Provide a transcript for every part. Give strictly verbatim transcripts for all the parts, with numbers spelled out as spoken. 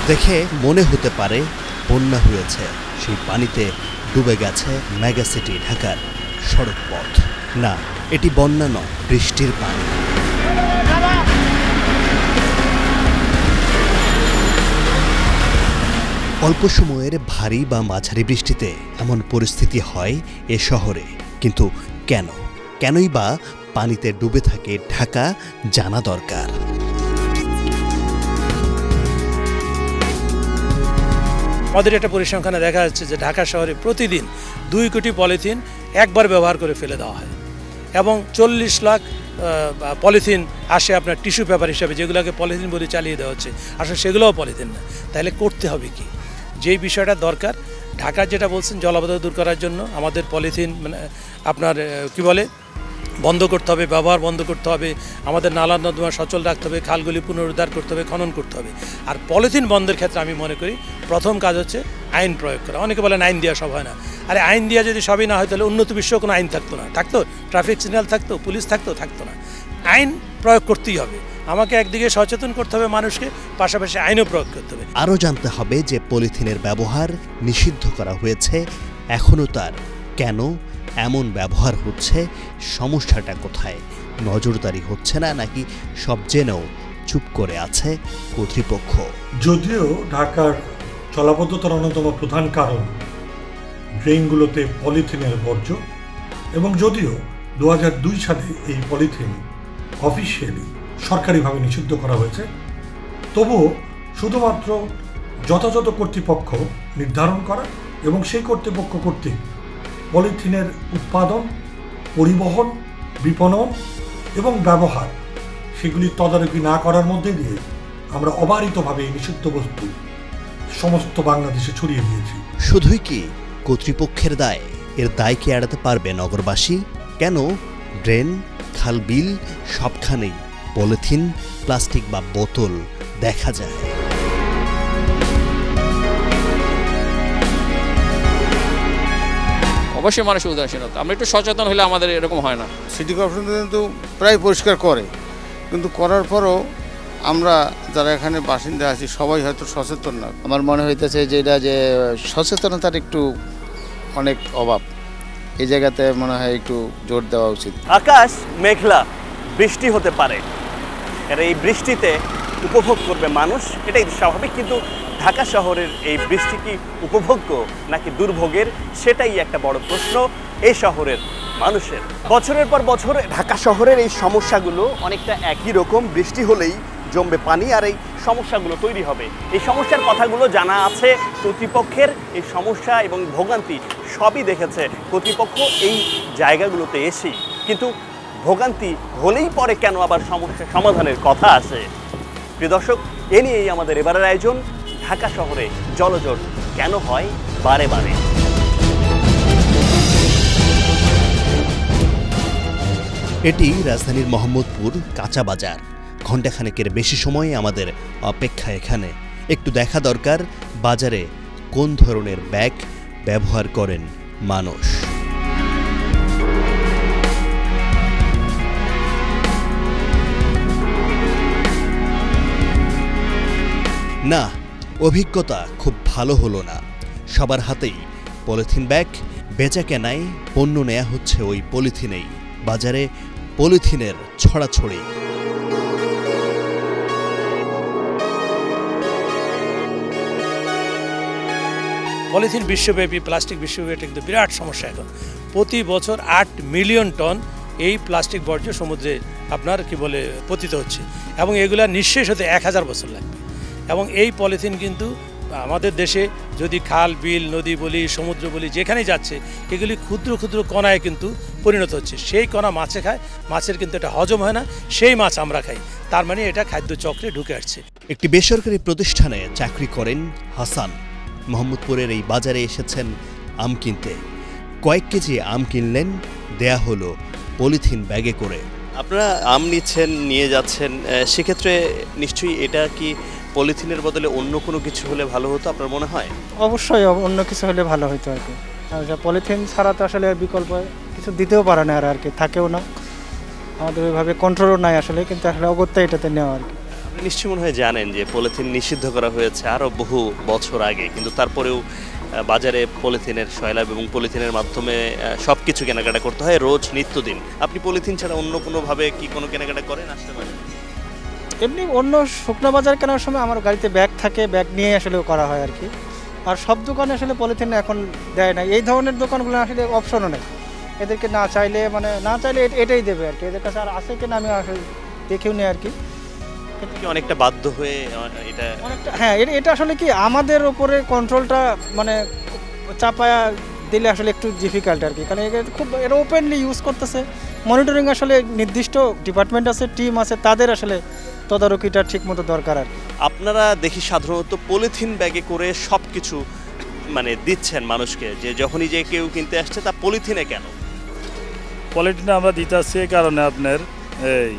দেখে মনে হতে পারে বন্যা হয়েছে, সেই পানিতে ডুবে গেছে মেগাসিটি ঢাকার সড়ক পথ। না, এটি বন্যা নয়, বৃষ্টির পানি। অল্প সময়ের ভারী বা মাঝারি বৃষ্টিতে এমন পরিস্থিতি হয় এ শহরে, কিন্তু কেন কেনই বা পানিতে ডুবে থাকে ঢাকা জানা দরকার। আমাদের একটা পরিসংখ্যানে দেখা যাচ্ছে যে ঢাকা শহরে প্রতিদিন দুই কোটি পলিথিন একবার ব্যবহার করে ফেলে দেওয়া হয় এবং চল্লিশ লাখ পলিথিন আসে আপনার টিস্যু পেপার হিসাবে, যেগুলোকে পলিথিন বলে চালিয়ে দেওয়া হচ্ছে, আসলে সেগুলোও পলিথিন না। তাহলে করতে হবে কি? যেই বিষয়টা দরকার, ঢাকা যেটা বলছেন জলাবদ্ধতা দূর করার জন্য আমাদের পলিথিন মানে আপনার কি বলে বন্ধ করতে হবে, ব্যবহার বন্ধ করতে হবে, আমাদের নালা নর্দমা সচল রাখতে হবে, খালগুলি পুনরুদ্ধার করতে হবে, খনন করতে হবে। আর পলিথিন বন্ধের ক্ষেত্রে আমি মনে করি প্রথম কাজ হচ্ছে আইন প্রয়োগ করা। অনেকে বলেন আইন দেওয়া সব হয় না। আরে আইন দেওয়া যদি সবই না হয় তাহলে উন্নত বিশ্ব কোনো আইন থাকতো না, থাকতো ট্রাফিক সিগন্যাল থাকতো, পুলিশ থাকতো, থাকতো না। আইন প্রয়োগ করতেই হবে। আমাকে একদিকে সচেতন করতে হবে মানুষকে, পাশাপাশি আইনও প্রয়োগ করতে হবে। আরও জানতে হবে যে পলিথিনের ব্যবহার নিষিদ্ধ করা হয়েছে, এখনও তার কেন এমন ব্যবহার হচ্ছে, সমস্যাটা কোথায়, নজরদারি হচ্ছে না নাকি সব জেনেও চুপ করে আছে কর্তৃপক্ষ। যদিও ঢাকার জলাবদ্ধতার অন্যতম প্রধান কারণ ড্রেনগুলোতে পলিথিনের বর্জ্য, এবং যদিও দু হাজার দুই সালে এই পলিথিন অফিসিয়ালি সরকারিভাবে নিষিদ্ধ করা হয়েছে, তবুও শুধুমাত্র যথাযথ কর্তৃপক্ষ নির্ধারণ করা এবং সেই কর্তৃপক্ষ কর্তৃক পলিথিনের উৎপাদন, পরিবহন, বিপণন এবং ব্যবহার সেগুলি তদারকি না করার মধ্যে দিয়ে আমরা অবারিতভাবে এই নিষিদ্ধ বস্তু সমস্ত বাংলাদেশে ছড়িয়ে দিয়েছি। শুধুই কি কর্তৃপক্ষের দায়? এর দায় কি এড়াতে পারবে নগরবাসী? কেন ড্রেন, খাল, বিল সবখানেই পলিথিন, প্লাস্টিক বা বোতল দেখা যায়? অবশ্যই মানুষের উদাসীনতা। আমরা একটু সচেতন হলে আমাদের এরকম হয় না। সিটি কর্পোরেশন কিন্তু প্রায় পরিষ্কার করে, কিন্তু করার পরও আমরা যারা এখানে বাসিন্দা আছি সবাই হয়তো সচেতন না। আমার মনে হইতেছে যে এটা যে সচেতনতার একটু অনেক অভাব, এই জায়গাতে মনে হয় একটু জোর দেওয়া উচিত। আকাশ মেঘলা, বৃষ্টি হতে পারে, আর এই বৃষ্টিতে উপভোগ করবে মানুষ, এটাই স্বাভাবিক। কিন্তু ঢাকা শহরের এই বৃষ্টি কি উপভোগ্য নাকি দুর্ভোগের, সেটাই একটা বড় প্রশ্ন এই শহরের মানুষের। বছরের পর বছর ঢাকা শহরের এই সমস্যাগুলো অনেকটা একই রকম। বৃষ্টি হলেই জমবে পানি আর এই সমস্যাগুলো তৈরি হবে। এই সমস্যার কথাগুলো জানা আছে কর্তৃপক্ষের। এই সমস্যা এবং ভোগান্তি সবই দেখেছে কর্তৃপক্ষ এই জায়গাগুলোতে এসেই। কিন্তু ভোগান্তি হলেই পরে কেন আবার সমস্যা সমাধানের কথা আসে? প্রিয় দর্শক, এ নিয়েই আমাদের এবারের আয়োজন, ঢাকা শহরে জলজট কেন হয় বারে বারে। এটি রাজধানীর মোহাম্মদপুর কাঁচা বাজার। ঘণ্টাখানেকের বেশি সময় আমাদের অপেক্ষা এখানে। একটু দেখা দরকার বাজারে কোন ধরনের ব্যাগ ব্যবহার করেন মানুষ। না, অভিজ্ঞতা খুব ভালো হলো না। সবার হাতেই পলিথিন ব্যাগ, বেচা কেনায় পণ্য নেওয়া হচ্ছে ওই পলিথিনেই। বাজারে পলিথিনের ছড়াছড়ি। পলিথিন বিশ্বব্যাপী, প্লাস্টিক বিশ্বব্যাপী কিন্তু বিরাট সমস্যা এখন। প্রতি বছর আট মিলিয়ন টন এই প্লাস্টিক বর্জ্য সমুদ্রে আপনার কি বলে পতিত হচ্ছে, এবং এগুলা নিঃশেষ হতে এক হাজার বছর লাগবে। এবং এই পলিথিন কিন্তু আমাদের দেশে যদি খাল, বিল, নদী বলি, সমুদ্র বলি, যেখানেই যাচ্ছে এগুলি ক্ষুদ্র ক্ষুদ্র কণায় কিন্তু পরিণত হচ্ছে। সেই কণা মাছে খায়, মাছের কিন্তু এটা হজম হয় না, সেই মাছ আমরা খাই। তার মানে এটা খাদ্য চক্রে ঢুকে আসছে। একটি বেসরকারি প্রতিষ্ঠানে চাকরি করেন হাসান। মোহাম্মদপুরের এই বাজারে এসেছেন আম কিনতে। কয়েক কেজি আম কিনলেন, দেয়া হলো পলিথিন ব্যাগে করে। আপনারা আম নিচ্ছেন, নিয়ে যাচ্ছেন, সেক্ষেত্রে নিশ্চয়ই এটা কি পলিথিনের বদলে অন্য কোনো কিছু হলে ভালো হতো আপনার মনে হয়? অবশ্যই অন্য কিছু হলে ভালো হতো আর কি। পলিথিন ছাড়া তো আসলে বিকল্প কিছু দিতেও পারে না আর কি, থাকেও না, আমাদের ওইভাবে কন্ট্রোলও নাই আসলে, কিন্তু আসলে অগত্যা এটাতে নেওয়া আর কি। আপনি নিশ্চয়ই মনে হয় জানেন যে পলিথিন নিষিদ্ধ করা হয়েছে আরও বহু বছর আগে, কিন্তু তারপরেও বাজারে পলিথিনের সয়লাব এবং পলিথিনের মাধ্যমে সব কিছু কেনাকাটা করতে হয় রোজ নিত্যদিন। আপনি পলিথিন ছাড়া অন্য কোনোভাবে কি কোনো কেনাকাটা করেন আসতে পারেন? এমনি অন্য শুকনো বাজার কেনার সময় আমার গাড়িতে ব্যাগ থাকে, ব্যাগ নিয়ে আসলে করা হয় আর কি। আর সব দোকানে আসলে পলিথিন এখন দেয় না, এই ধরনের দোকানগুলো আসলে অপশনও নেই, এদেরকে না চাইলে মানে না চাইলে এটাই দেবে আর কি। এদের কাছে আর আছে কিনা আমি আসলে দেখেও নেই আর কি। অনেকটা বাধ্য হয়ে এটা অনেকটা হ্যাঁ, এটা আসলে কি আমাদের উপরে কন্ট্রোলটা মানে চাপায়া দিলে আসলে একটু ডিফিকাল্ট আর কি, কারণ খুব এটা ওপেনলি ইউজ করতেছে। মনিটরিং আসলে নির্দিষ্ট ডিপার্টমেন্ট আছে, টিম আছে, তাদের আসলে তদারকিটা ঠিক মতো দরকার আর কি। আপনারা দেখি সাধারণত পলিথিন ব্যাগে করে সব কিছু মানে দিচ্ছেন মানুষকে, যে যখনই যে কেউ কিনতে আসছে তা পলিথিনে কেন? পলিথিনে আমরা দিতে আসছি এই কারণে আপনার এই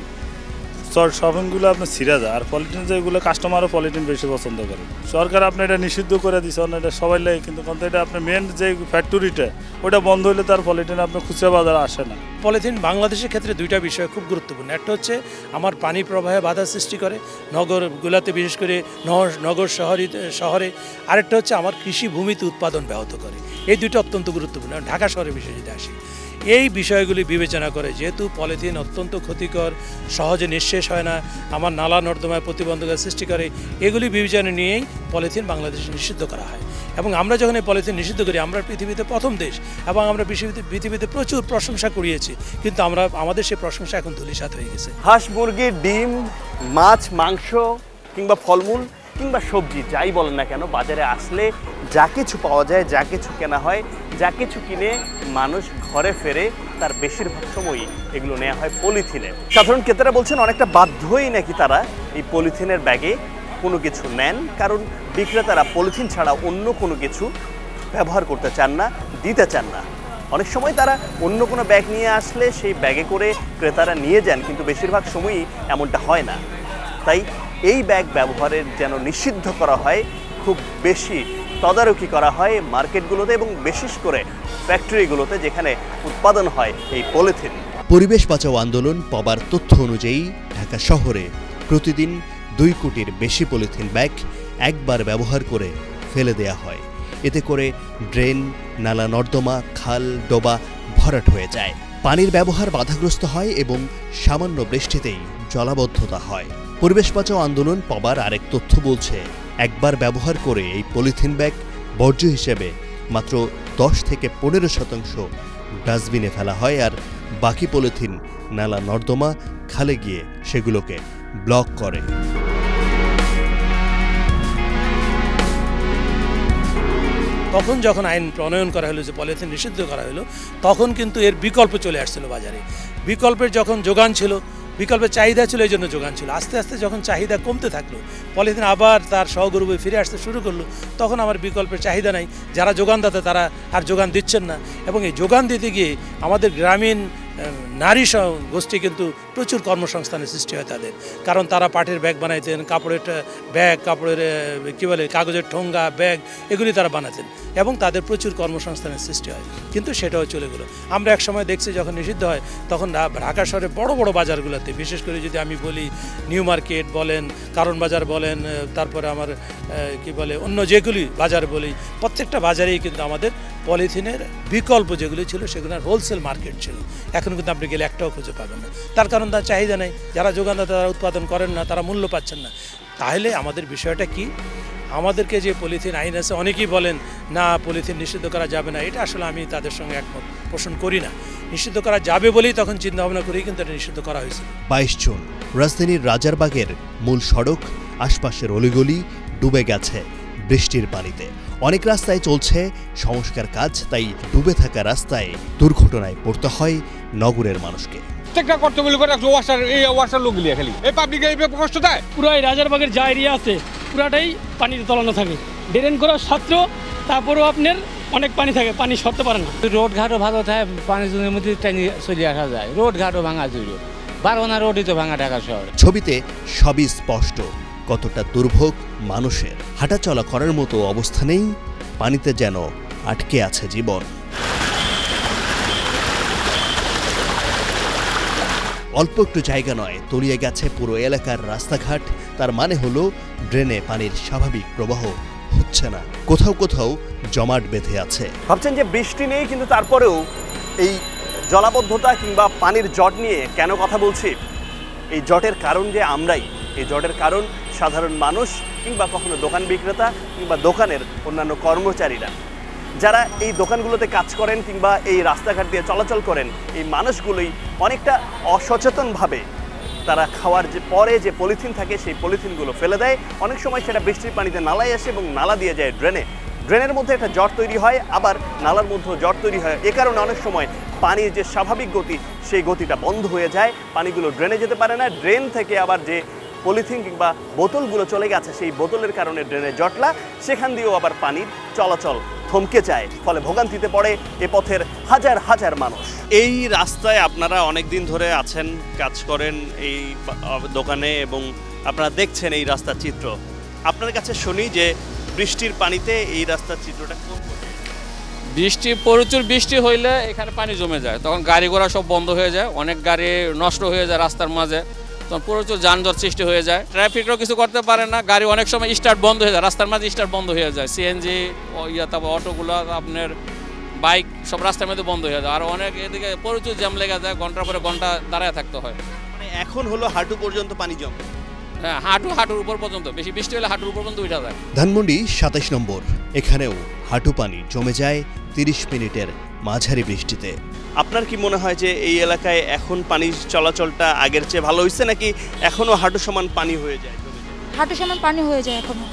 শর্ট শপিংগুলো আপনার ছিঁড়া যায়, আর পলিথিন যেগুলো কাস্টমারও পলিথিন বেশি পছন্দ করে। সরকার আপনি এটা নিষিদ্ধ করে দিচ্ছে, এটা সবাই লাগে, কিন্তু এটা আপনার মেন যে ফ্যাক্টরিটা ওটা বন্ধ হলে তার পলিথিন আপনার খুচরা বাজারে আসে না। পলিথিন বাংলাদেশের ক্ষেত্রে দুইটা বিষয় খুব গুরুত্বপূর্ণ। একটা হচ্ছে আমার পানি প্রবাহে বাধা সৃষ্টি করে নগরগুলোতে, বিশেষ করে নগর শহরে শহরে আরেকটা হচ্ছে আমার কৃষি ভূমিতে উৎপাদন ব্যাহত করে। এই দুইটা অত্যন্ত গুরুত্বপূর্ণ। ঢাকা শহরের বিষয়ে যদি আসি, এই বিষয়গুলি বিবেচনা করে, যেহেতু পলিথিন অত্যন্ত ক্ষতিকর, সহজে নিঃশেষ হয় না, আমার নালা নর্দমায় প্রতিবন্ধকতা সৃষ্টি করে, এগুলি বিবেচনা নিয়েই পলিথিন বাংলাদেশে নিষিদ্ধ করা হয়। এবং আমরা যখন এই পলিথিন নিষিদ্ধ করি, আমরা পৃথিবীতে প্রথম দেশ এবং আমরা পৃথিবীতে পৃথিবীতে প্রচুর প্রশংসা করিয়েছি, কিন্তু আমরা আমাদের সেই প্রশংসা এখন ধূলিসাৎ হয়ে গেছে। হাঁস, মুরগি, ডিম, মাছ, মাংস কিংবা ফলমূল কিংবা সবজি যাই বলেন না কেন, বাজারে আসলে যা কিছু পাওয়া যায়, যা কিছু কেনা হয়, যা কিছু কিনে মানুষ ঘরে ফেরে, তার বেশিরভাগ সময়ই এগুলো নেওয়া হয় পলিথিনে। সাধারণ ক্রেতারা বলছেন অনেকটা বাধ্যই নাকি তারা এই পলিথিনের ব্যাগে কোনো কিছু নেন, কারণ বিক্রেতারা পলিথিন ছাড়া অন্য কোনো কিছু ব্যবহার করতে চান না, দিতে চান না। অনেক সময় তারা অন্য কোনো ব্যাগ নিয়ে আসলে সেই ব্যাগে করে ক্রেতারা নিয়ে যান, কিন্তু বেশিরভাগ সময়ই এমনটা হয় না। তাই এই ব্যাগ ব্যবহারের যেন নিষিদ্ধ করা হয়, খুব বেশি তদারকি করা হয় মার্কেটগুলোতে এবং বিশেষ করে ফ্যাক্টরিগুলোতে যেখানে উৎপাদন হয় এই পলিথিন। পরিবেশ বাঁচাও আন্দোলন পবার তথ্য অনুযায়ী ঢাকা শহরে প্রতিদিন দুই কোটির বেশি পলিথিন ব্যাগ একবার ব্যবহার করে ফেলে দেয়া হয়। এতে করে ড্রেন, নালা নর্দমা, খাল, ডোবা ভরাট হয়ে যায়, পানির ব্যবহার বাধাগ্রস্ত হয় এবং সামান্য বৃষ্টিতেই জলাবদ্ধতা হয়। পরিবেশ বাঁচাও আন্দোলন পবার আরেক তথ্য বলছে, একবার ব্যবহার করে এই পলিথিন ব্যাগ বর্জ্য হিসেবে মাত্র দশ থেকে পনেরো শতাংশ ডাস্টবিনে ফেলা হয়, আর বাকি পলিথিন নালা নর্দমা, খালে গিয়ে সেগুলোকে ব্লক করে। তখন যখন আইন প্রণয়ন করা হলো, যে পলিথিন নিষিদ্ধ করা হলো, তখন কিন্তু এর বিকল্প চলে আসছিল বাজারে। বিকল্পের যখন যোগান ছিল, বিকল্পের চাহিদা ছিল, এই জন্য যোগান ছিল। আস্তে আস্তে যখন চাহিদা কমতে থাকলো, পলিথিন আবার তার সহগরূপে ফিরে আসতে শুরু করলো, তখন আমার বিকল্পের চাহিদা নাই, যারা যোগানদাতা তারা আর যোগান দিচ্ছেন না। এবং এই যোগান দিতে গিয়ে আমাদের গ্রামীণ নারী গোষ্ঠী কিন্তু প্রচুর কর্মসংস্থানের সৃষ্টি হয় তাদের, কারণ তারা পাটের ব্যাগ বানাইতেন, কাপড়ের ব্যাগ, কাপড়ের কী বলে কাগজের ঠোঙ্গা, ব্যাগ, এগুলি তারা বানাতেন এবং তাদের প্রচুর কর্মসংস্থানের সৃষ্টি হয়। কিন্তু সেটাও চলে গেলো। আমরা এক সময় দেখছি যখন নিষিদ্ধ হয়, তখন ঢাকা শহরে বড় বড় বাজারগুলোতে, বিশেষ করে যদি আমি বলি নিউ মার্কেট বলেন, কারণ বাজার বলেন, তারপরে আমার কি বলে অন্য যেগুলি বাজার বলি, প্রত্যেকটা বাজারেই কিন্তু আমাদের পলিথিনের বিকল্প যেগুলি ছিল সেগুলো হোলসেল মার্কেট ছিল। এখন কিন্তু আপনি গেলে একটাও খুঁজে পাবেন না, তার কারণ তার চাহিদা নেই, যারা যোগানদাতা তারা উৎপাদন করেন না, তারা মূল্য পাচ্ছেন না। তাহলে আমাদের বিষয়টা কি, আমাদেরকে যে পলিথিন আইন আছে, অনেকেই বলেন না পলিথিন নিষিদ্ধ করা যাবে না, এটা আসলে আমি তাদের সঙ্গে একমত পোষণ করি না। নিষিদ্ধ করা যাবে বলেই তখন চিন্তা ভাবনা করেই কিন্তু এটা নিষিদ্ধ করা হয়েছিল। বাইশ জুন রাজধানীর রাজারবাগের মূল সড়ক, আশপাশের অলিগলি ডুবে গেছে বৃষ্টির পানিতে। অনেক রাস্তায় চলছে সংস্কার কাজ, তাই ডুবে থাকা রাস্তায় দুর্ঘটনায় পড়তে হয় নগরের মানুষকে। প্রত্যেকটা কর্তব্য করে ওয়াশার এই ওয়াশার লোকগুলি খালি এই পাবলিক এই কষ্ট দেয়। পুরো এই রাজারবাগের যা এরিয়া আছে পুরাটাই পানিতে তলানো থাকে, ড্রেন করা ছাত্র, তারপরেও আপনার অনেক পানি থাকে, পানি সরতে পারে না। রোড ঘাটও ভালো থাকে, পানি জনের মধ্যে টানি চলে আসা যায়, রোড ঘাটও ভাঙা জুড়ে, বারোনা রোডই তো ভাঙা ঢাকা শহরে। ছবিতে সবই স্পষ্ট কতটা দুর্ভোগ মানুষের। হাঁটাচলা করার মতো অবস্থা নেই, পানিতে যেন আটকে আছে জীবন। অল্প একটু জায়গা নয়, তলিয়ে গেছে পুরো এলাকার রাস্তাঘাট, তার মানে হলো ড্রেনে পানির স্বাভাবিক প্রবাহ হচ্ছে না, কোথাও কোথাও জমাট বেঁধে আছে। ভাবছেন যে বৃষ্টি নেই, কিন্তু তারপরেও এই জলাবদ্ধতা কিংবা পানির জট নিয়ে কেন কথা বলছি? এই জটের কারণ যে আমরাই, এই জটের কারণ সাধারণ মানুষ কিংবা কখনো দোকান বিক্রেতা কিংবা দোকানের অন্যান্য কর্মচারীরা, যারা এই দোকানগুলোতে কাজ করেন কিংবা এই রাস্তাঘাট দিয়ে চলাচল করেন। এই মানুষগুলোই অনেকটা অসচেতনভাবে তারা খাওয়ার যে পরে যে পলিথিন থাকে সেই পলিথিনগুলো ফেলে দেয়। অনেক সময় সেটা বৃষ্টির পানিতে নালায় আসে এবং নালা দিয়ে যায় ড্রেনে। ড্রেনের মধ্যে একটা জট তৈরি হয়, আবার নালার মধ্যেও জট তৈরি হয়। এ কারণে অনেক সময় পানির যে স্বাভাবিক গতি সেই গতিটা বন্ধ হয়ে যায়, পানিগুলো ড্রেনে যেতে পারে না। ড্রেন থেকে আবার যে পলিথিন কিংবা বোতলগুলো চলে গেছে সেই বোতলের কারণে ড্রেনে জটলা, সেখান দিয়েও আবার পানির চলাচল থমকে যায়, ফলে ভোগান্তিতে পড়ে এ পথের হাজার হাজার মানুষ। এই রাস্তায় আপনারা অনেক দিন ধরে আছেন, কাজ করেন এই দোকানে এবং আপনারা দেখছেন এই রাস্তার চিত্র। আপনার কাছে শুনি যে বৃষ্টির পানিতে এই রাস্তার চিত্রটা কোন? বৃষ্টি প্রচুর বৃষ্টি হইলে এখানে পানি জমে যায়, তখন গাড়ি ঘোড়া সব বন্ধ হয়ে যায়, অনেক গাড়ি নষ্ট হয়ে যায় রাস্তার মাঝে, তখন প্রচুর যানজট সৃষ্টি হয়ে যায়। ট্রাফিকও কিছু করতে পারে না, গাড়ি অনেক সময় স্টার্ট বন্ধ হয়ে যায়, রাস্তার মাঝে স্টার্ট বন্ধ হয়ে যায়। সিএনজি ইয়া তারপর অটোগুলো আপনার বাইক সব রাস্তার মধ্যে বন্ধ হয়ে যায়, আর অনেক এদিকে প্রচুর জ্যাম লেগে যায়, ঘন্টার পরে ঘন্টা দাঁড়ায় থাকতে হয়। মানে এখন হলো হাঁটু পর্যন্ত পানি জমে। হ্যাঁ, হাঁটু হাঁটুর উপর পর্যন্ত, বেশি বৃষ্টি হলে হাঁটুর উপর পর্যন্ত উঠে যায়। ধানমন্ডি সাতাশ নম্বর, এখানেও হাঁটু পানি জমে যায় তিরিশ মিনিটের মাঝারি বৃষ্টিতে। আপনার কি মনে হয় যে এই এলাকায় এখন পানির চলাচলটা আগের চেয়ে ভালো হয়েছে, নাকি এখনো হাঁটু সমান পানি হয়ে যায়? হাঁটু সমান পানি হয়ে যায়, এখনো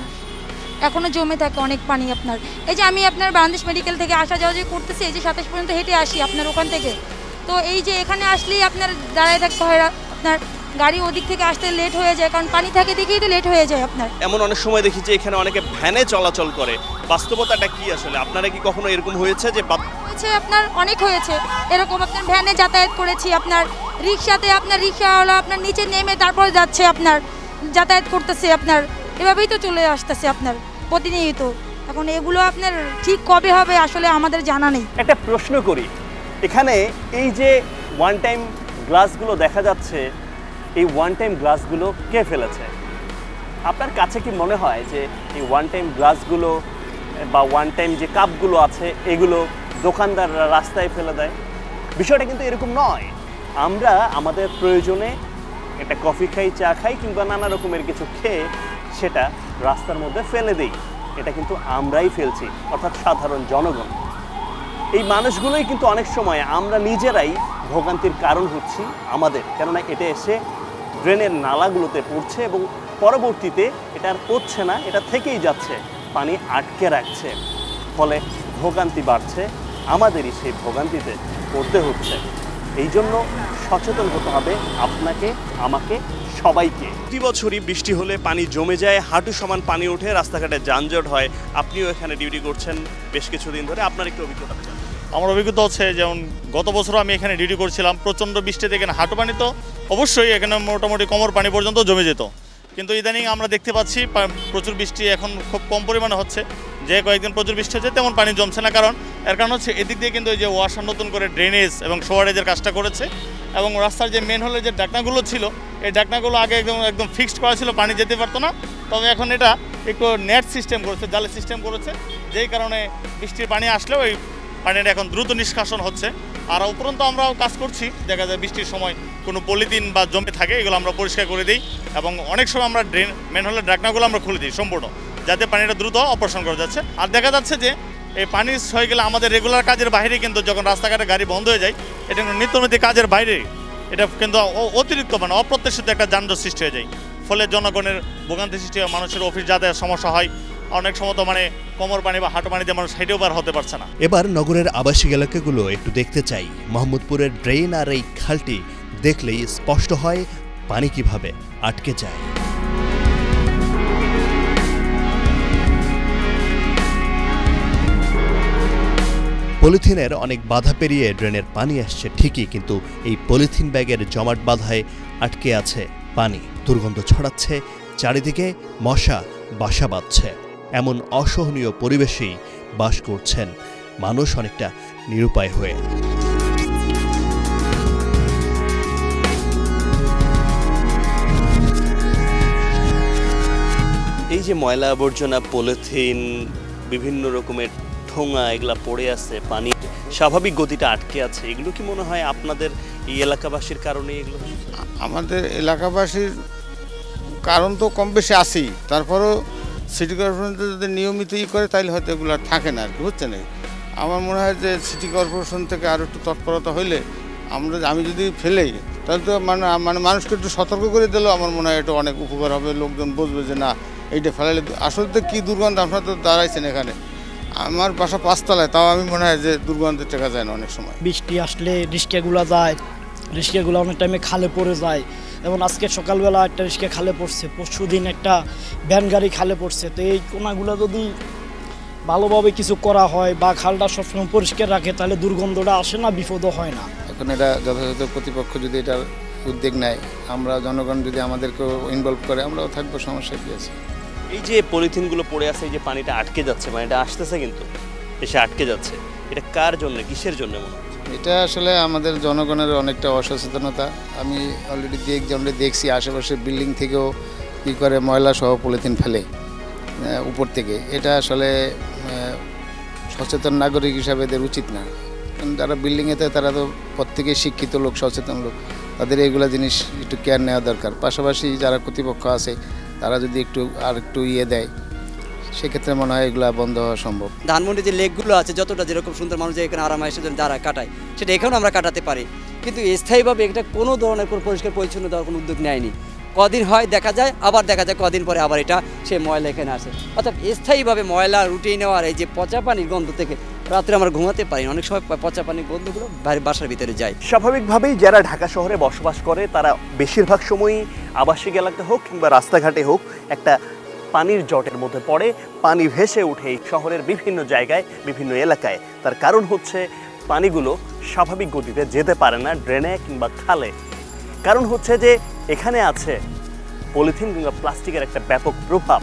এখনো জমে থাকে অনেক পানি। আপনার এই যে আমি আপনার বাংলাদেশ মেডিকেল থেকে আসা যাওয়া যে করতেছি, এই যে সাতাশ পর্যন্ত হেঁটে আসি আপনার ওখান থেকে, তো এই যে এখানে আসলেই আপনার দাঁড়ায় থাকতে হয়, আপনার গাড়ি ওদিক থেকে আসতে লেট হয়ে যায়, কারণ পানি থাকে দেখেই তো লেট হয়ে যায় আপনার। এমন অনেক সময় দেখি যে এখানে অনেকে ভ্যানে চলাচল করে, বাস্তবতাটা কি আসলে? আপনারা কি কখনো এরকম হয়েছে যে? হয়েছে, আপনার অনেক হয়েছে এরকম। আপনার ভ্যানে যাতায়াত করেছি, আপনার রিক্সাতে, আপনার রিক্সাওয়ালা আপনার নিচে নেমে তারপর যাচ্ছে, আপনার যাতায়াত করতেছে, আপনার এভাবেই তো চলে আসতেছে আপনার প্রতিনিয়ত। এখন এগুলো আপনার ঠিক কবে হবে আসলে আমাদের জানা নেই। একটা প্রশ্ন করি, এখানে এই যে ওয়ান টাইম গ্লাসগুলো দেখা যাচ্ছে, এই ওয়ান টাইম গ্লাসগুলো কে ফেলেছে? আপনার কাছে কি মনে হয় যে এই ওয়ান টাইম গ্লাসগুলো বা ওয়ান টাইম যে কাপগুলো আছে এগুলো দোকানদাররা রাস্তায় ফেলে দেয়? বিষয়টা কিন্তু এরকম নয়। আমরা আমাদের প্রয়োজনে একটা কফি খাই, চা খাই কিংবা নানা রকমের কিছু খেয়ে সেটা রাস্তার মধ্যে ফেলে দিই, এটা কিন্তু আমরাই ফেলছি, অর্থাৎ সাধারণ জনগণ। এই মানুষগুলোই কিন্তু অনেক সময় আমরা নিজেরাই ভোগান্তির কারণ হচ্ছি আমাদের, কেননা এটা এসে ড্রেনের নালাগুলোতে পড়ছে এবং পরবর্তীতে এটা আর পড়ছে না, এটা থেকেই যাচ্ছে, পানি আটকে রাখছে, ফলে ভোগান্তি বাড়ছে, আমাদেরই সেই ভোগান্তিতে পড়তে হচ্ছে। এই জন্য সচেতন হতে হবে আপনাকে, আমাকে, সবাইকে। প্রতি বছরই বৃষ্টি হলে পানি জমে যায়, হাঁটু সমান পানি ওঠে, রাস্তাঘাটে যানজট হয়। আপনিও এখানে ডিউটি করছেন বেশ কিছুদিন ধরে, আপনার একটু অভিজ্ঞতা? আমার অভিজ্ঞতা হচ্ছে, যেমন গত বছরও আমি এখানে ডিউটি করছিলাম, প্রচণ্ড বৃষ্টিতে এখানে হাঁটু পানি তো অবশ্যই, এখানে মোটামুটি কোমর পানি পর্যন্ত জমে যেত। কিন্তু ইদানিং আমরা দেখতে পাচ্ছি প্রচুর বৃষ্টি এখন খুব কম পরিমাণে হচ্ছে, যে কয়েকদিন প্রচুর বৃষ্টি হচ্ছে তেমন পানি জমছে না। কারণ এর কারণ হচ্ছে এদিক দিয়ে কিন্তু এই যে ওয়াশার নতুন করে ড্রেনেজ এবং শোয়ারেজের কাজটা করেছে, এবং রাস্তার যে মেন হলে যে ডাকনাগুলো ছিল, এই ডাকনাগুলো আগে একদম একদম ফিক্সড করা ছিল, পানি যেতে পারতো না। তবে এখন এটা একটু নেট সিস্টেম করেছে, জালের সিস্টেম করেছে, যেই কারণে বৃষ্টির পানি আসলেও এই পানিটা এখন দ্রুত নিষ্কাশন হচ্ছে। আর উপরন্ত আমরাও কাজ করছি, দেখা যায় বৃষ্টির সময় কোনো পলিথিন বা জমে থাকে এগুলো আমরা পরিষ্কার করে দিই, এবং অনেক সময় আমরা ড্রেন মেন হলে ডাকনাগুলো আমরা খুলে দিই সম্পূর্ণ, যাতে পানিটা দ্রুত অপারেশন করা যাচ্ছে। আর দেখা যাচ্ছে যে এই পানি হয়ে গেলে আমাদের রেগুলার কাজের বাইরে, কিন্তু যখন রাস্তাঘাটে গাড়ি বন্ধ হয়ে যায়, এটা নিত্যনৈতিক কাজের বাইরে, এটা কিন্তু অতিরিক্ত মানে অপ্রত্যাশিত একটা যানজট সৃষ্টি হয়ে যায়, ফলে জনগণের ভোগান্তি সৃষ্টি হয়, মানুষের অফিস যাতায়াতের সমস্যা হয়, অনেক সময় তো মানে কোমর পানি বা হাঁটু পানিতে মানুষ হেঁটেও বার হতে পারছে না। এবার নগরের আবাসিক এলাকাগুলো একটু দেখতে চাই। মোহাম্মদপুরের ড্রেন আর এই খালটি দেখলেই স্পষ্ট হয় পানি কিভাবে আটকে যায়। পলিথিনের অনেক বাধা পেরিয়ে ড্রেনের পানি আসছে ঠিকই, কিন্তু এই পলিথিন ব্যাগের জমাট বাধায় আটকে আছে পানি, দুর্গন্ধ ছড়াচ্ছে, চারিদিকে মশা বাসা বাঁধছে। এমন অসহনীয় পরিবেশেই বাস করছেন মানুষ অনেকটা নিরুপায় হয়ে। যে ময়লা আবর্জনা, পলিথিন, বিভিন্ন রকমের ঠোঙা এগুলা পড়ে আছে, পানি স্বাভাবিক গতিটা আটকে আছে, এগুলো কি মনে হয় আপনাদের এই এলাকাবাসীর কারণে? এগুলো আমাদের এলাকাবাসীর কারণ তো কম বেশি আছেই, তারপরেও সিটি কর্পোরেশন যদি নিয়মিত ই করে তাহলে হয়তো এগুলো থাকে না আর কি, বুঝছেন। আমার মনে হয় যে সিটি কর্পোরেশন থেকে আরও একটু তৎপরতা হইলে আমরা আমি যদি ফেলেই তাহলে তো মানে মানে মানুষকে একটু সতর্ক করে দিলেও আমার মনে হয় এটা অনেক উপকার হবে, লোকজন বুঝবে যে না এইটা ফেলাইলে আসলে তো কী দুর্গন্ধ। আপনারা তো দাঁড়াইছেন এখানে, আমার বাসা পাঁচতলায়, তাও আমি মনে হয় যে দুর্গন্ধ টেকা যায় না অনেক সময়। বৃষ্টি আসলে রিস্কাগুলো যায়, রিস্কাগুলো অনেক টাইমে খালে পড়ে যায়, এবং আজকে সকালবেলা একটা রিস্কা খালে পড়ছে, পরশু দিন একটা ভ্যান গাড়ি খালে পড়ছে। তো এই কোনাগুলো যদি ভালোভাবে কিছু করা হয় বা খালটা সবসময় পরিষ্কার রাখে তাহলে দুর্গন্ধটা আসে না, বিপদও হয় না। এখন এটা যথাযথ কর্তৃপক্ষ যদি এটার উদ্যোগ নেয়, আমরা জনগণ যদি আমাদেরকেও ইনভলভ করে, আমরাও থাকবো, সমস্যা কী আছে। এই যে পলিথিনগুলো পড়ে আছে, এই যে পানিটা আটকে যাচ্ছে, পানিটা আসতেছে কিন্তু এসে আটকে যাচ্ছে, এটা কার জন্য, কিসের জন্য মনে হচ্ছে? এটা আসলে আমাদের জনগণের অনেকটা অসচেতনতা। আমি অলরেডি দেখ যেমন দেখছি আশেপাশে বিল্ডিং থেকেও কী করে ময়লা সহ পলিথিন ফেলে উপর থেকে। এটা আসলে সচেতন নাগরিক হিসাবে এদের উচিত না, কারণ যারা বিল্ডিংয়েতে তারা তো প্রত্যেকেই শিক্ষিত লোক, সচেতন লোক, তাদের এইগুলো জিনিস একটু কেয়ার নেওয়া দরকার। পাশাপাশি যারা কর্তৃপক্ষ আছে তারা যদি একটু আর একটু ইয়ে দেয়, সেক্ষেত্রে মনে হয় এগুলো বন্ধ হওয়া সম্ভব। ধানমন্ডি যে লেকগুলো আছে, যতটা যেরকম সুন্দর মানুষ এখানে আরামায় এসে যারা কাটায়, সেটা এখানেও আমরা কাটাতে পারি, কিন্তু স্থায়ীভাবে এটা কোনো ধরনের কোনো পরিষ্কার পরিচ্ছন্ন দেওয়ার কোনো উদ্যোগ নেয়নি। কদিন হয় দেখা যায়, আবার দেখা যায় কদিন পরে আবার এটা সেই ময়লা এখানে আসে। অর্থাৎ স্থায়ীভাবে ময়লা রুটিয়ে নেওয়ার এই যে পচা পানির গন্ধ থেকে রাত্রে আমরা ঘুমাতে পারি, অনেক সময় পচা পানির গন্ধগুলো বাসার ভিতরে যায়। স্বাভাবিকভাবেই যারা ঢাকা শহরে বসবাস করে তারা বেশিরভাগ সময়ই আবাসিক এলাকা হোক কিংবা রাস্তাঘাটে হোক একটা পানির জটের মধ্যে পড়ে, পানি ভেসে উঠে শহরের বিভিন্ন জায়গায়, বিভিন্ন এলাকায়। তার কারণ হচ্ছে পানিগুলো স্বাভাবিক গতিতে যেতে পারে না ড্রেনে কিংবা খালে। কারণ হচ্ছে যে এখানে আছে পলিথিন কিংবা প্লাস্টিকের একটা ব্যাপক প্রভাব,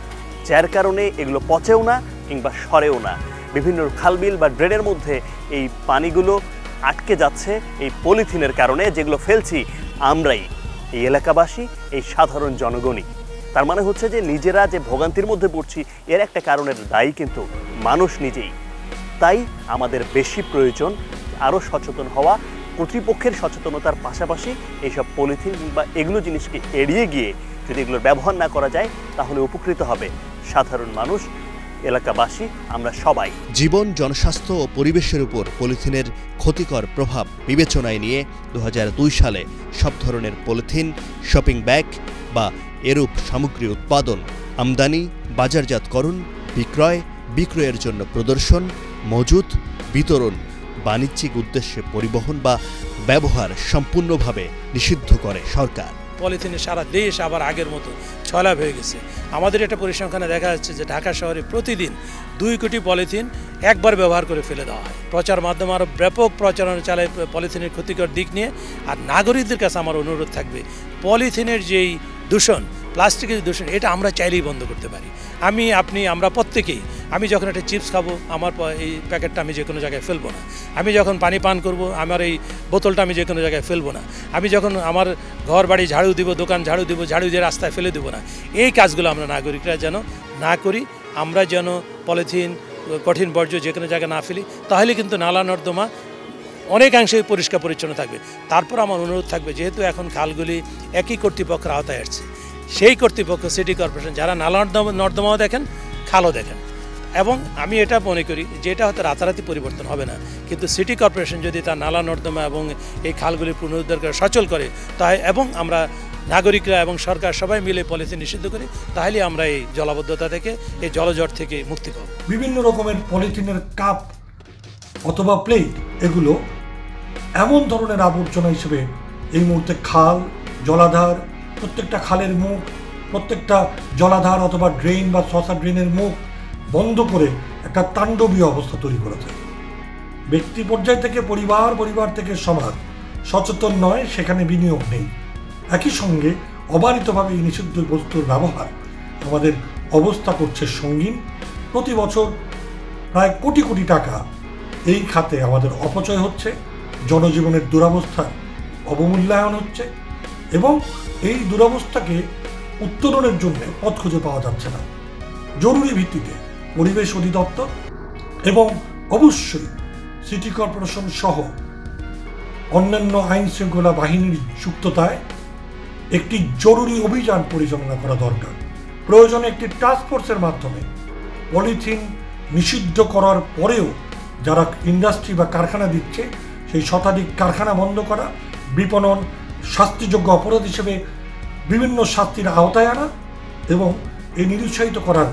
যার কারণে এগুলো পচেও না কিংবা সরেও না। বিভিন্ন খালবিল বা ড্রেনের মধ্যে এই পানিগুলো আটকে যাচ্ছে এই পলিথিনের কারণে, যেগুলো ফেলছি আমরাই, এই এলাকাবাসী, এই সাধারণ জনগণই। তার মানে হচ্ছে যে নিজেরা যে ভোগান্তির মধ্যে পড়ছি এর একটা কারণের দায়ী কিন্তু মানুষ নিজেই। তাই আমাদের বেশি প্রয়োজন আরও সচেতন হওয়া, কর্তৃপক্ষের সচেতনতার পাশাপাশি এইসব পলিথিন কিংবা এগুলো জিনিসকে এড়িয়ে গিয়ে যদি এগুলোর ব্যবহার না করা যায় তাহলে উপকৃত হবে সাধারণ মানুষ, এলাকাবাসী, আমরা সবাই। জীবন, জনস্বাস্থ্য ও পরিবেশের উপর পলিথিনের ক্ষতিকর প্রভাব বিবেচনায় নিয়ে দু হাজার দুই সালে সব ধরনের পলিথিন, শপিং ব্যাগ বা এরূপ সামগ্রী উৎপাদন, আমদানি, বাজারজাতকরণ, বিক্রয়, বিক্রয়ের জন্য প্রদর্শন, মজুত, বিতরণ, বাণিজ্যিক উদ্দেশ্যে পরিবহন বা ব্যবহার সম্পূর্ণভাবে নিষিদ্ধ করে সরকার। পলিথিনে সারা দেশ আবার আগের মতো ছয়লাভ হয়ে গেছে। আমাদের একটা পরিসংখ্যানে দেখা যাচ্ছে যে ঢাকা শহরে প্রতিদিন দুই কোটি পলিথিন একবার ব্যবহার করে ফেলে দেওয়া হয়। প্রচার মাধ্যমে আরও ব্যাপক প্রচারণা চালায় পলিথিনের ক্ষতিকর দিক নিয়ে। আর নাগরিকদের কাছে আমার অনুরোধ থাকবে, পলিথিনের যেই দূষণ, প্লাস্টিকের দূষণ, এটা আমরা চাইলেই বন্ধ করতে পারি। আমি, আপনি, আমরা প্রত্যেকেই। আমি যখন একটা চিপস খাবো, আমার এই প্যাকেটটা আমি যে কোনো জায়গায় ফেলবো না। আমি যখন পানি পান করব, আমার এই বোতলটা আমি যে কোনো জায়গায় ফেলবো না। আমি যখন আমার ঘর বাড়ি ঝাড়ু দিব, দোকান ঝাড়ু দিব, ঝাড়ু দিয়ে রাস্তায় ফেলে দেবো না। এই কাজগুলো আমরা নাগরিকরা যেন না করি। আমরা যেন পলিথিন, কঠিন বর্জ্য যে কোনো জায়গায় না ফেলি, তাহলে কিন্তু নালা নর্দমা অনেকাংশেই পরিষ্কার পরিচ্ছন্ন থাকবে। তারপর আমার অনুরোধ থাকবে, যেহেতু এখন খালগুলি একই কর্তৃপক্ষের আওতায় আসছে, সেই কর্তৃপক্ষ, সিটি কর্পোরেশন, যারা নালা নর্দমাও দেখেন, খালও দেখেন। এবং আমি এটা মনে করি যে এটা হয়তো রাতারাতি পরিবর্তন হবে না, কিন্তু সিটি কর্পোরেশন যদি তার নালা নর্দমা এবং এই খালগুলি পুনরুদ্ধার করে সচল করে, তাই এবং আমরা নাগরিকরা এবং সরকার সবাই মিলে পলিথিন নিষিদ্ধ করি, তাহলে আমরা এই জলাবদ্ধতা থেকে, এই জলজট থেকে মুক্তি পাব। বিভিন্ন রকমের পলিথিনের কাপ অথবা প্লেট, এগুলো এমন ধরনের আবর্জনা হিসেবে এই মুহূর্তে খাল, জলাধার, প্রত্যেকটা খালের মুখ, প্রত্যেকটা জলাধার অথবা ড্রেন বা শশা ড্রেনের মুখ বন্ধ করে একটা তাণ্ডবীয় অবস্থা তৈরি করেছে। ব্যক্তি পর্যায় থেকে পরিবার, পরিবার থেকে সমাজ সচেতন নয়, সেখানে বিনিয়োগ নেই। একই সঙ্গে অবারিতভাবে এই নিষিদ্ধ বস্তুর ব্যবহার আমাদের অবস্থা করছে সঙ্গীন। প্রতি বছর প্রায় কোটি কোটি টাকা এই খাতে আমাদের অপচয় হচ্ছে, জনজীবনের দুরবস্থার অবমূল্যায়ন হচ্ছে এবং এই দুরবস্থাকে উত্তরণের জন্য পথ খুঁজে পাওয়া যাচ্ছে না। জরুরি ভিত্তিতে পরিবেশ অধিদপ্তর এবং অবশ্যই সিটি কর্পোরেশন সহ অন্যান্য আইন শৃঙ্খলা বাহিনীর যুক্ততায় একটি জরুরি অভিযান পরিচালনা করা দরকার। প্রয়োজনে একটি টাস্ক ফোর্সের মাধ্যমে পলিথিন নিষিদ্ধ করার পরেও যারা ইন্ডাস্ট্রি বা কারখানা দিচ্ছে সেই শতাধিক কারখানা বন্ধ করা, বিপণন, শাস্তিযোগ্য অপরাধ হিসেবে বিভিন্ন শাস্তির আওতায় আনা এবং এই নিরুৎসাহিত করার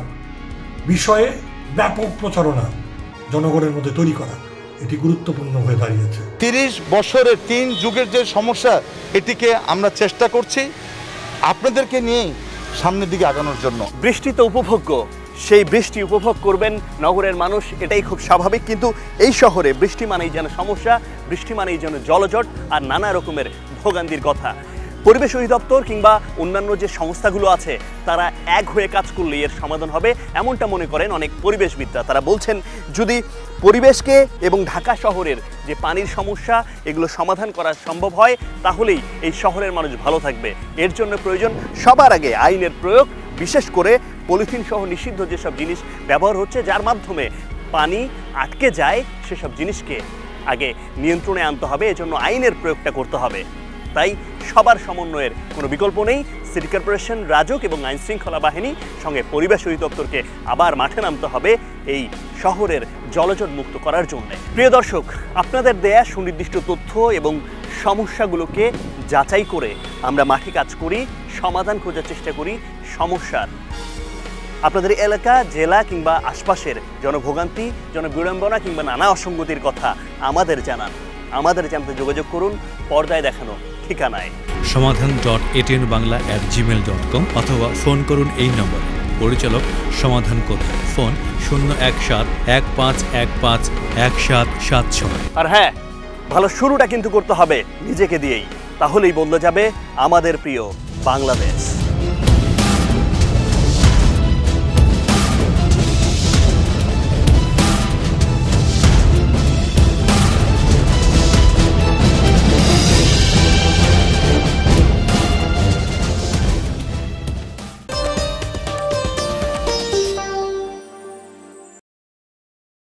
বিষয়ে ব্যাপক প্রচারণা জনগণের মধ্যে তৈরি করা এটি গুরুত্বপূর্ণ হয়ে দাঁড়িয়েছে। তিরিশ বছরের তিন যুগের যে সমস্যা, এটিকে আমরা চেষ্টা করছি আপনাদেরকে নিয়ে সামনের দিকে আগানোর জন্য। বৃষ্টি তো উপভোগ্য, সেই বৃষ্টি উপভোগ করবেন নগরের মানুষ, এটাই খুব স্বাভাবিক। কিন্তু এই শহরে বৃষ্টি মানেই যেন সমস্যা, বৃষ্টি মানেই যেন জলজট আর নানা রকমের ভোগান্তির কথা। পরিবেশ অধিদপ্তর কিংবা অন্যান্য যে সংস্থাগুলো আছে তারা এক হয়ে কাজ করলে এর সমাধান হবে, এমনটা মনে করেন অনেক পরিবেশবিদরা। তারা বলছেন যদি পরিবেশকে এবং ঢাকা শহরের যে পানির সমস্যা এগুলো সমাধান করা সম্ভব হয় তাহলেই এই শহরের মানুষ ভালো থাকবে। এর জন্য প্রয়োজন সবার আগে আইনের প্রয়োগ, বিশেষ করে পলিথিন সহ নিষিদ্ধ যেসব জিনিস ব্যবহার হচ্ছে যার মাধ্যমে পানি আটকে যায় সেসব জিনিসকে আগে নিয়ন্ত্রণে আনতে হবে। এজন্য আইনের প্রয়োগটা করতে হবে। তাই সবার সমন্বয়ের কোনো বিকল্প নেই। সিটি কর্পোরেশন, রাজুক এবং আইন শৃঙ্খলা বাহিনী সঙ্গে পরিবেশ অধিদপ্তরকে আবার মাঠে নামতে হবে এই শহরের জলজট মুক্ত করার জন্য। প্রিয় দর্শক, আপনাদের দেয়া সুনির্দিষ্ট তথ্য এবং সমস্যাগুলোকে যাচাই করে আমরা মাঠে কাজ করি, সমাধান খোঁজার চেষ্টা করি সমস্যার। আপনাদের এলাকা, জেলা কিংবা আশপাশের জনভোগান্তি, জনবিড়ম্বনা কিংবা নানা অসঙ্গতির কথা আমাদের জানান। আমাদের জানতে যোগাযোগ করুন পর্দায় দেখানো ঠিকানায় সমাধান dot ATN Bangla at gmail dot com অথবা ফোন করুন এই নম্বরে। পরিচালক সমাধান কোথায়, ফোন শূন্য এক সাত এক পাঁচ এক পাঁচ এক সাত সাত ছয়। আর হ্যাঁ, ভালো শুরুটা কিন্তু করতে হবে নিজেকে দিয়েই, তাহলেই বদলে যাবে আমাদের প্রিয় বাংলাদেশ।